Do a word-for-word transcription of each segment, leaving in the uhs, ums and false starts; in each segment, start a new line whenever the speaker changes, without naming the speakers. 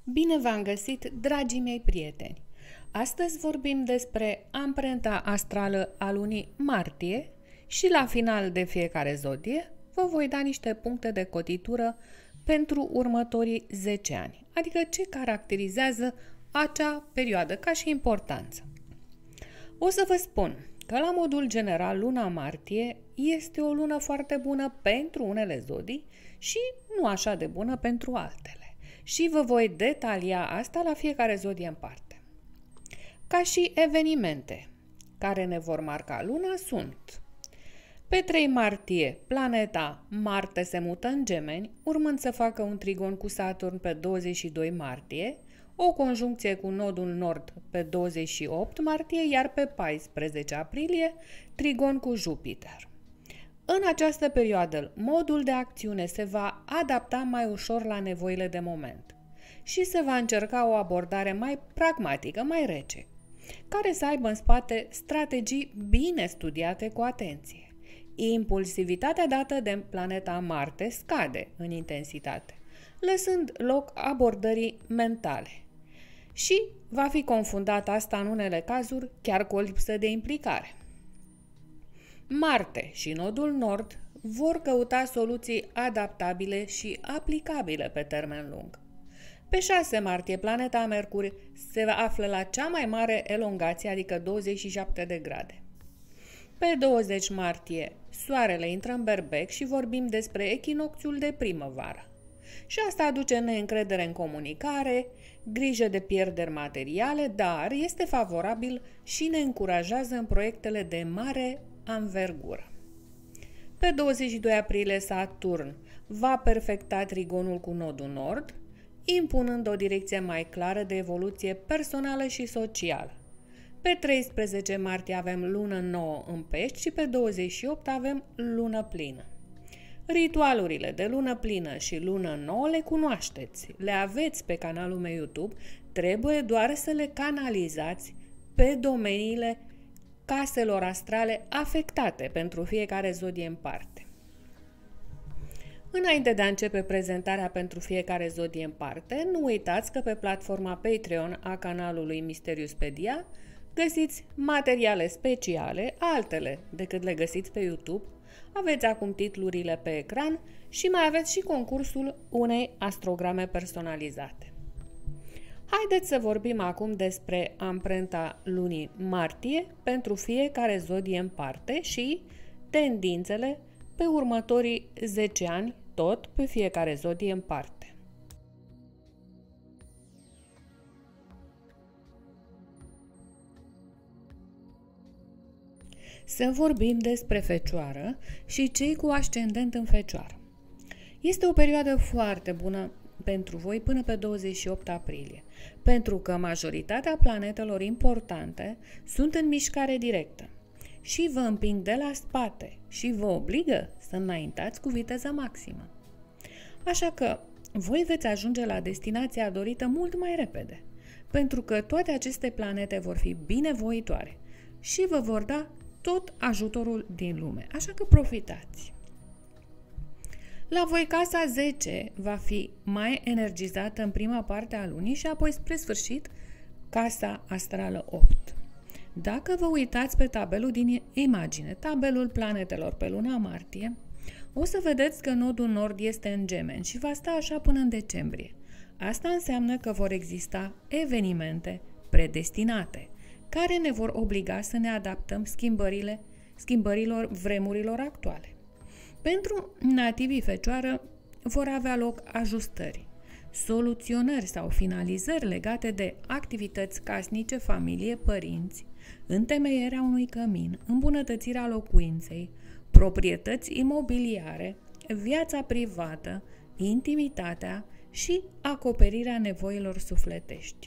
Bine v-am găsit, dragii mei prieteni! Astăzi vorbim despre amprenta astrală a lunii martie și la final de fiecare zodie vă voi da niște puncte de cotitură pentru următorii zece ani, adică ce caracterizează acea perioadă ca și importanță. O să vă spun că la modul general luna martie este o lună foarte bună pentru unele zodii și nu așa de bună pentru altele. Și vă voi detalia asta la fiecare zodie în parte. Ca și evenimente care ne vor marca luna sunt: pe trei martie, planeta Marte se mută în Gemeni, urmând să facă un trigon cu Saturn pe douăzeci și doi martie, o conjuncție cu nodul nord pe douăzeci și opt martie, iar pe paisprezece aprilie, trigon cu Jupiter. În această perioadă, modul de acțiune se va adapta mai ușor la nevoile de moment și se va încerca o abordare mai pragmatică, mai rece, care să aibă în spate strategii bine studiate cu atenție. Impulsivitatea dată de planeta Marte scade în intensitate, lăsând loc abordării mentale. Și va fi confundat asta în unele cazuri chiar cu o lipsă de implicare. Marte și nodul nord vor căuta soluții adaptabile și aplicabile pe termen lung. Pe șase martie, planeta Mercur se află la cea mai mare elongație, adică douăzeci și șapte de grade. Pe douăzeci martie, Soarele intră în Berbec și vorbim despre echinocțiul de primăvară. Și asta aduce neîncredere în comunicare, grijă de pierderi materiale, dar este favorabil și ne încurajează în proiectele de mare anvergură. Pe douăzeci și doi aprilie, Saturn va perfecta trigonul cu nodul nord, impunând o direcție mai clară de evoluție personală și socială. Pe treisprezece martie avem lună nouă în Pești și pe douăzeci și opt avem lună plină. Ritualurile de lună plină și lună nouă le cunoașteți, le aveți pe canalul meu YouTube, trebuie doar să le canalizați pe domeniile caselor astrale afectate pentru fiecare zodie în parte. Înainte de a începe prezentarea pentru fiecare zodie în parte, nu uitați că pe platforma Patreon a canalului Mysteriuspedia găsiți materiale speciale, altele decât le găsiți pe YouTube. Aveți acum titlurile pe ecran și mai aveți și concursul unei astrograme personalizate. Haideți să vorbim acum despre amprenta lunii martie pentru fiecare zodie în parte și tendințele pe următorii zece ani, tot pe fiecare zodie în parte. Să vorbim despre Fecioară și cei cu ascendent în Fecioară. Este o perioadă foarte bună pentru voi până pe douăzeci și opt aprilie, pentru că majoritatea planetelor importante sunt în mișcare directă și vă împing de la spate și vă obligă să înaintați cu viteză maximă. Așa că voi veți ajunge la destinația dorită mult mai repede, pentru că toate aceste planete vor fi binevoitoare și vă vor da tot ajutorul din lume, așa că profitați. La voi casa zece va fi mai energizată în prima parte a lunii și apoi spre sfârșit casa astrală opt. Dacă vă uitați pe tabelul din imagine, tabelul planetelor pe luna martie, o să vedeți că nodul nord este în Gemeni și va sta așa până în decembrie. Asta înseamnă că vor exista evenimente predestinate, care ne vor obliga să ne adaptăm schimbările, schimbărilor vremurilor actuale. Pentru nativii Fecioară vor avea loc ajustări, soluționări sau finalizări legate de activități casnice, familie, părinți, întemeierea unui cămin, îmbunătățirea locuinței, proprietăți imobiliare, viața privată, intimitatea și acoperirea nevoilor sufletești.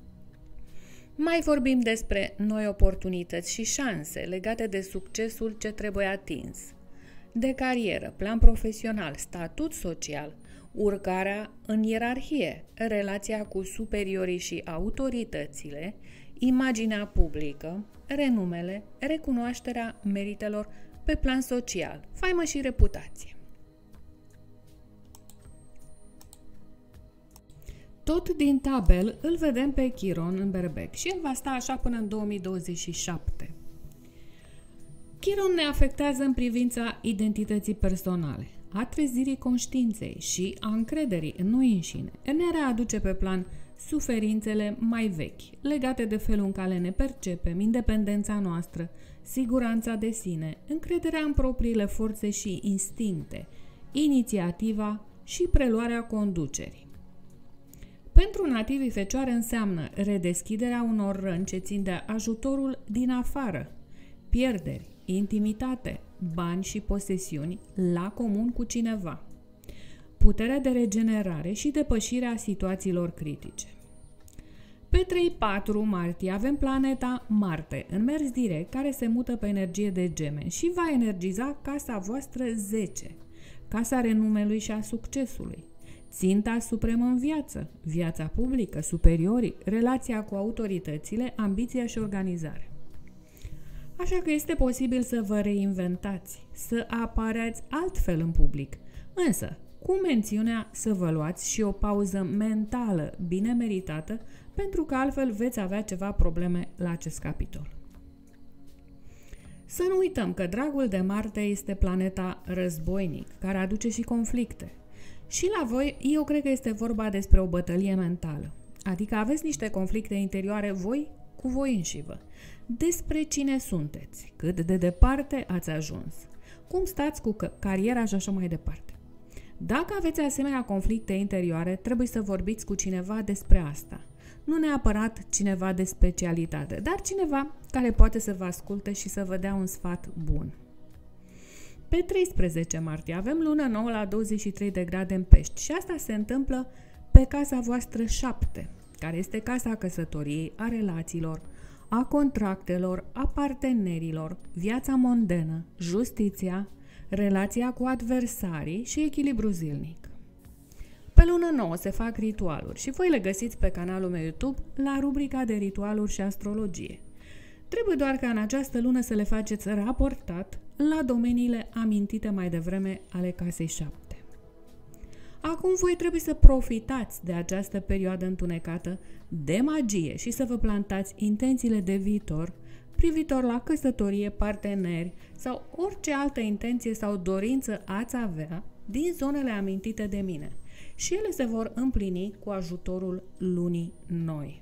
Mai vorbim despre noi oportunități și șanse legate de succesul ce trebuie atins, de carieră, plan profesional, statut social, urcarea în ierarhie, relația cu superiorii și autoritățile, imaginea publică, renumele, recunoașterea meritelor pe plan social, faimă și reputație. Tot din tabel îl vedem pe Chiron în Berbec și el va sta așa până în două mii douăzeci și șapte. Chiron ne afectează în privința identității personale, a trezirii conștiinței și a încrederii în noi înșine. Ne readuce pe plan suferințele mai vechi, legate de felul în care ne percepem, independența noastră, siguranța de sine, încrederea în propriile forțe și instincte, inițiativa și preluarea conducerii. Pentru nativii Fecioare înseamnă redeschiderea unor răni ce țin de ajutorul din afară, pierderi, intimitate, bani și posesiuni la comun cu cineva, puterea de regenerare și depășirea situațiilor critice. Pe trei patru martie avem planeta Marte în mers direct, care se mută pe energie de Gemeni și va energiza casa voastră zece, casa renumelui și a succesului, ținta supremă în viață, viața publică, superiorii, relația cu autoritățile, ambiția și organizarea. Așa că este posibil să vă reinventați, să apareați altfel în public, însă cu mențiunea să vă luați și o pauză mentală bine meritată, pentru că altfel veți avea ceva probleme la acest capitol. Să nu uităm că dragul de Marte este planeta războinic, care aduce și conflicte. Și la voi, eu cred că este vorba despre o bătălie mentală, adică aveți niște conflicte interioare voi cu voi înșivă, despre cine sunteți, cât de departe ați ajuns, cum stați cu cariera și așa mai departe. Dacă aveți asemenea conflicte interioare, trebuie să vorbiți cu cineva despre asta. Nu neapărat cineva de specialitate, dar cineva care poate să vă asculte și să vă dea un sfat bun. Pe treisprezece martie avem lună nouă la douăzeci și trei de grade în Pești și asta se întâmplă pe casa voastră șapte, care este casa căsătoriei, a relațiilor, a contractelor, a partenerilor, viața mondenă, justiția, relația cu adversarii și echilibru zilnic. Pe lună nouă se fac ritualuri și voi le găsiți pe canalul meu YouTube la rubrica de ritualuri și astrologie. Trebuie doar ca în această lună să le faceți raportat la domeniile amintite mai devreme ale casei șapte. Acum voi trebuie să profitați de această perioadă întunecată de magie și să vă plantați intențiile de viitor privitor la căsătorie, parteneri sau orice altă intenție sau dorință ați avea din zonele amintite de mine și ele se vor împlini cu ajutorul lunii noi.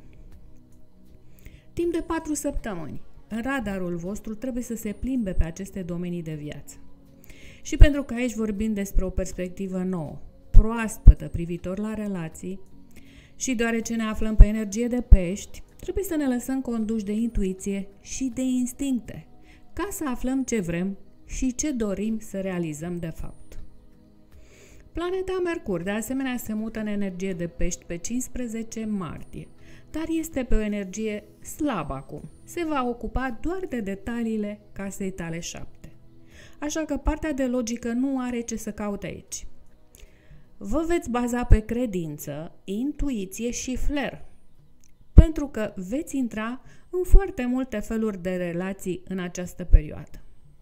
Timp de patru săptămâni, radarul vostru trebuie să se plimbe pe aceste domenii de viață. Și pentru că aici vorbim despre o perspectivă nouă, proaspătă privitor la relații și deoarece ne aflăm pe energie de Pești, trebuie să ne lăsăm conduși de intuiție și de instincte, ca să aflăm ce vrem și ce dorim să realizăm de fapt. Planeta Mercur, de asemenea, se mută în energie de Pești pe cincisprezece martie, dar este pe o energie slabă acum. Se va ocupa doar de detaliile casei tale șapte. Așa că partea de logică nu are ce să caute aici. Vă veți baza pe credință, intuiție și flair, pentru că veți intra în foarte multe feluri de relații în această perioadă.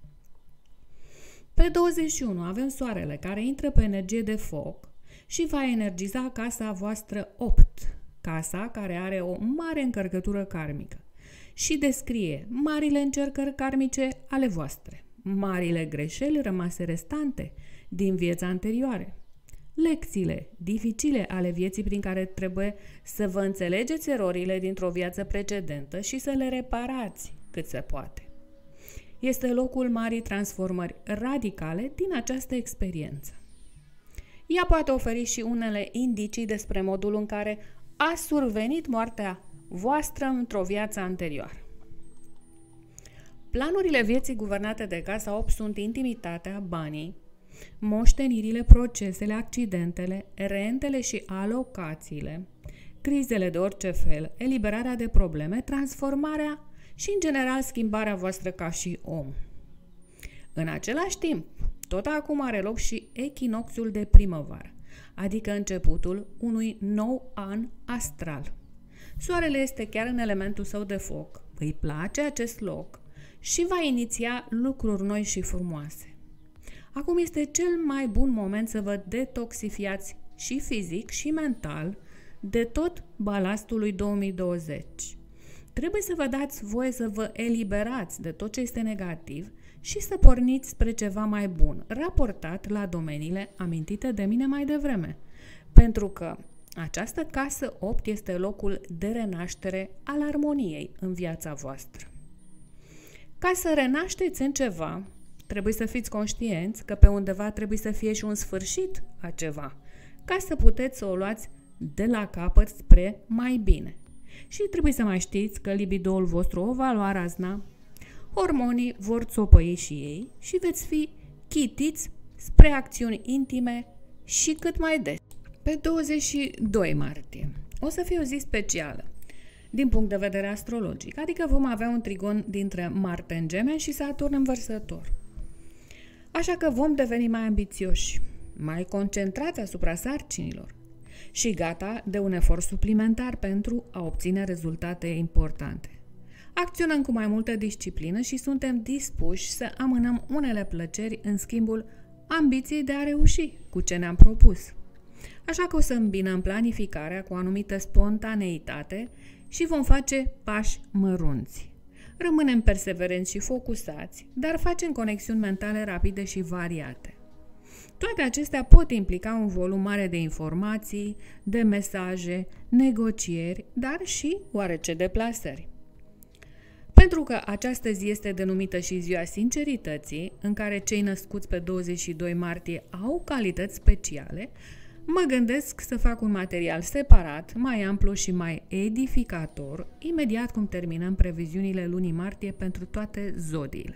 Pe douăzeci și unu avem Soarele, care intră pe energie de foc și va energiza casa voastră opt, casa care are o mare încărcătură karmică și descrie marile încercări karmice ale voastre, marile greșeli rămase restante din viața anterioare, lecțiile dificile ale vieții prin care trebuie să vă înțelegeți erorile dintr-o viață precedentă și să le reparați cât se poate. Este locul marii transformări radicale din această experiență. Ea poate oferi și unele indicii despre modul în care a survenit moartea voastră într-o viață anterioară. Planurile vieții guvernate de casa opt sunt intimitatea, banii, moștenirile, procesele, accidentele, rentele și alocațiile, crizele de orice fel, eliberarea de probleme, transformarea și, în general, schimbarea voastră ca și om. În același timp, tot acum are loc și echinocțiul de primăvară, adică începutul unui nou an astral. Soarele este chiar în elementul său de foc, îi place acest loc și va iniția lucruri noi și frumoase. Acum este cel mai bun moment să vă detoxifiați și fizic și mental de tot balastul lui două mii douăzeci. Trebuie să vă dați voie să vă eliberați de tot ce este negativ și să porniți spre ceva mai bun, raportat la domeniile amintite de mine mai devreme. Pentru că această casă opt este locul de renaștere al armoniei în viața voastră. Ca să renașteți în ceva, trebuie să fiți conștienți că pe undeva trebuie să fie și un sfârșit a ceva, ca să puteți să o luați de la capăt spre mai bine. Și trebuie să mai știți că libidoul vostru o va lua razna, hormonii vor țopăi și ei și veți fi chitiți spre acțiuni intime și cât mai des. Pe douăzeci și doi martie o să fie o zi specială din punct de vedere astrologic, adică vom avea un trigon dintre Marte în Gemeni și Saturn în Vărsător. Așa că vom deveni mai ambițioși, mai concentrați asupra sarcinilor și gata de un efort suplimentar pentru a obține rezultate importante. Acționăm cu mai multă disciplină și suntem dispuși să amânăm unele plăceri în schimbul ambiției de a reuși cu ce ne-am propus. Așa că o să îmbinăm planificarea cu o anumită spontaneitate și vom face pași mărunți. Rămânem perseverenți și focusați, dar facem conexiuni mentale rapide și variate. Toate acestea pot implica un volum mare de informații, de mesaje, negocieri, dar și oarece deplasări. Pentru că această zi este denumită și ziua sincerității, în care cei născuți pe douăzeci și doi martie au calități speciale, mă gândesc să fac un material separat, mai amplu și mai edificator, imediat cum terminăm previziunile lunii martie pentru toate zodiile.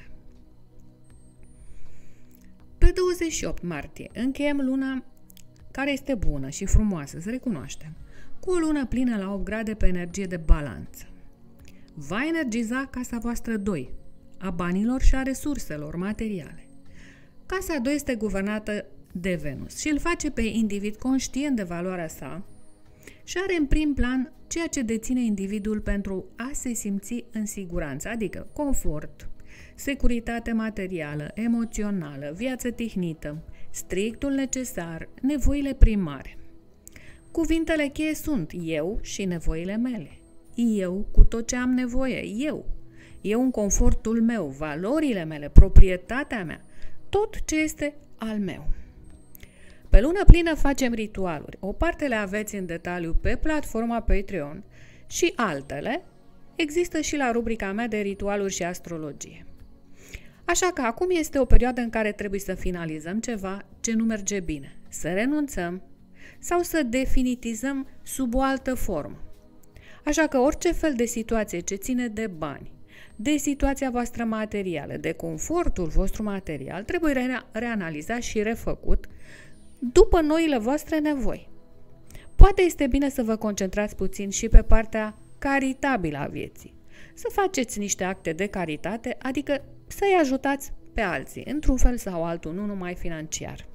Pe douăzeci și opt martie încheiem luna care este bună și frumoasă, să recunoaștem, cu o lună plină la opt grade pe energie de balanță. Va energiza casa voastră doi, a banilor și a resurselor materiale. Casa doi este guvernată de Venus și îl face pe individ conștient de valoarea sa și are în prim plan ceea ce deține individul pentru a se simți în siguranță, adică confort, securitate materială, emoțională, viață tihnită, strictul necesar, nevoile primare. Cuvintele cheie sunt eu și nevoile mele. Eu cu tot ce am nevoie, eu. Eu în confortul meu, valorile mele, proprietatea mea, tot ce este al meu. Pe lună plină facem ritualuri. O parte le aveți în detaliu pe platforma Patreon și altele există și la rubrica mea de ritualuri și astrologie. Așa că acum este o perioadă în care trebuie să finalizăm ceva ce nu merge bine, să renunțăm sau să definitizăm sub o altă formă. Așa că orice fel de situație ce ține de bani, de situația voastră materială, de confortul vostru material, trebuie re- reanalizat și refăcut după noile voastre nevoi. Poate este bine să vă concentrați puțin și pe partea caritabilă a vieții. Să faceți niște acte de caritate, adică să-i ajutați pe alții, într-un fel sau altul, nu numai financiar.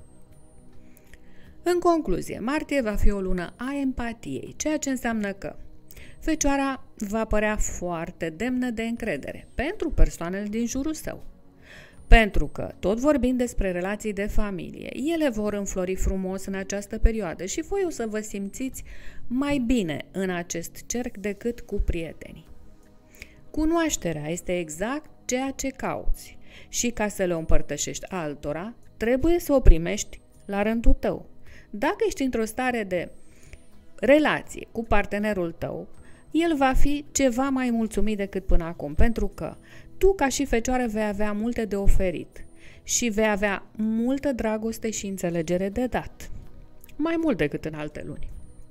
În concluzie, martie va fi o lună a empatiei, ceea ce înseamnă că Fecioara va părea foarte demnă de încredere pentru persoanele din jurul său. Pentru că, tot vorbind despre relații de familie, ele vor înflori frumos în această perioadă și voi o să vă simțiți mai bine în acest cerc decât cu prietenii. Cunoașterea este exact ceea ce cauți și ca să le împărtășești altora, trebuie să o primești la rândul tău. Dacă ești într-o stare de relație cu partenerul tău, el va fi ceva mai mulțumit decât până acum, pentru că tu, ca și fecioară, vei avea multe de oferit și vei avea multă dragoste și înțelegere de dat, mai mult decât în alte luni.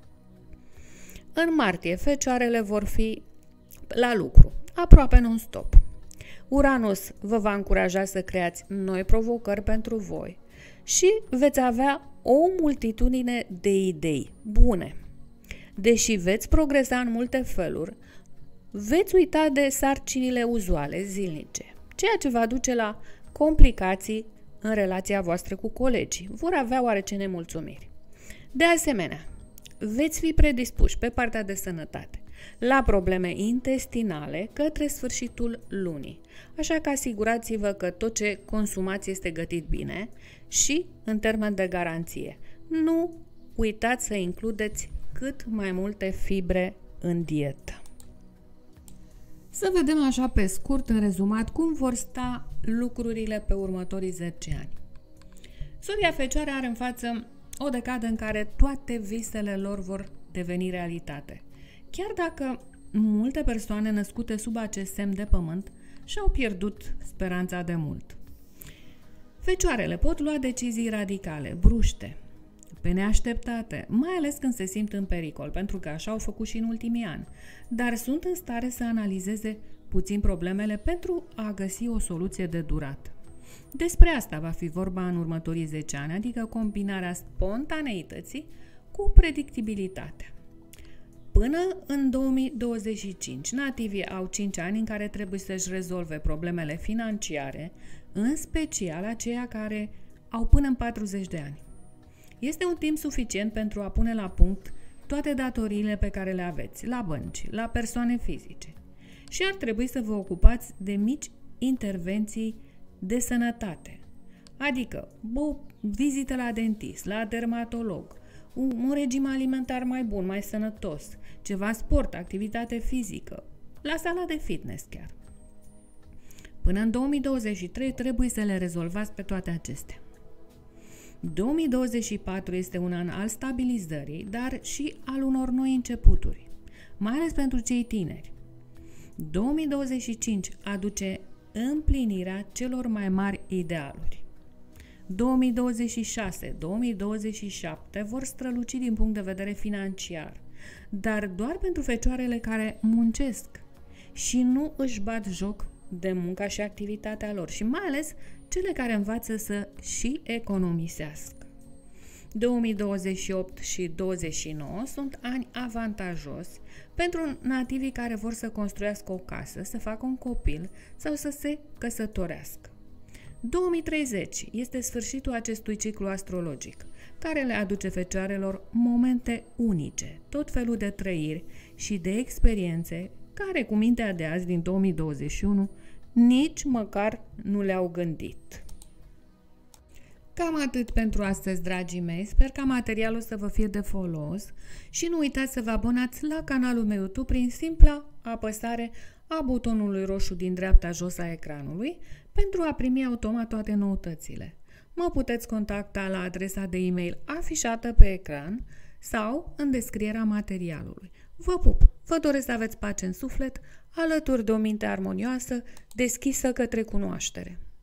În martie, fecioarele vor fi la lucru, aproape non-stop. Uranus vă va încuraja să creați noi provocări pentru voi și veți avea o multitudine de idei bune. Deși veți progresa în multe feluri, veți uita de sarcinile uzuale, zilnice, ceea ce va duce la complicații în relația voastră cu colegii. Vor avea oarece nemulțumiri. De asemenea, veți fi predispuși pe partea de sănătate la probleme intestinale către sfârșitul lunii. Așa că asigurați-vă că tot ce consumați este gătit bine și în termen de garanție. Nu uitați să includeți cât mai multe fibre în dietă. Să vedem așa pe scurt, în rezumat, cum vor sta lucrurile pe următorii zece ani. Zodia Fecioare are în față o decadă în care toate visele lor vor deveni realitate. Chiar dacă multe persoane născute sub acest semn de pământ și-au pierdut speranța de mult. Fecioarele pot lua decizii radicale, bruște, pe neașteptate, mai ales când se simt în pericol, pentru că așa au făcut și în ultimii ani, dar sunt în stare să analizeze puțin problemele pentru a găsi o soluție de durată. Despre asta va fi vorba în următorii zece ani, adică combinarea spontaneității cu predictibilitatea. Până în două mii douăzeci și cinci, nativii au cinci ani în care trebuie să-și rezolve problemele financiare, în special aceia care au până în patruzeci de ani. Este un timp suficient pentru a pune la punct toate datoriile pe care le aveți, la bănci, la persoane fizice. Și ar trebui să vă ocupați de mici intervenții de sănătate, adică o vizită la dentist, la dermatolog, un, un regim alimentar mai bun, mai sănătos, ceva sport, activitate fizică, la sala de fitness chiar. Până în două mii douăzeci și trei trebuie să le rezolvați pe toate acestea. două mii douăzeci și patru este un an al stabilizării, dar și al unor noi începuturi, mai ales pentru cei tineri. două mii douăzeci și cinci aduce împlinirea celor mai mari idealuri. două mii douăzeci și șase - două mii douăzeci și șapte vor străluci din punct de vedere financiar, dar doar pentru fecioarele care muncesc și nu își bat joc de munca și activitatea lor, și mai ales cele care învață să și economisească. două mii douăzeci și opt și douăzeci și nouă sunt ani avantajos pentru nativii care vor să construiască o casă, să facă un copil sau să se căsătorească. două mii treizeci este sfârșitul acestui ciclu astrologic, care le aduce fecioarelor momente unice, tot felul de trăiri și de experiențe care, cu mintea de azi din două mii douăzeci și unu, nici măcar nu le-au gândit. Cam atât pentru astăzi, dragii mei. Sper ca materialul să vă fie de folos și nu uitați să vă abonați la canalul meu YouTube prin simpla apăsare a butonului roșu din dreapta jos a ecranului pentru a primi automat toate noutățile. Mă puteți contacta la adresa de e-mail afișată pe ecran sau în descrierea materialului. Vă pup! Vă doresc să aveți pace în suflet, alături de o minte armonioasă, deschisă către cunoaștere.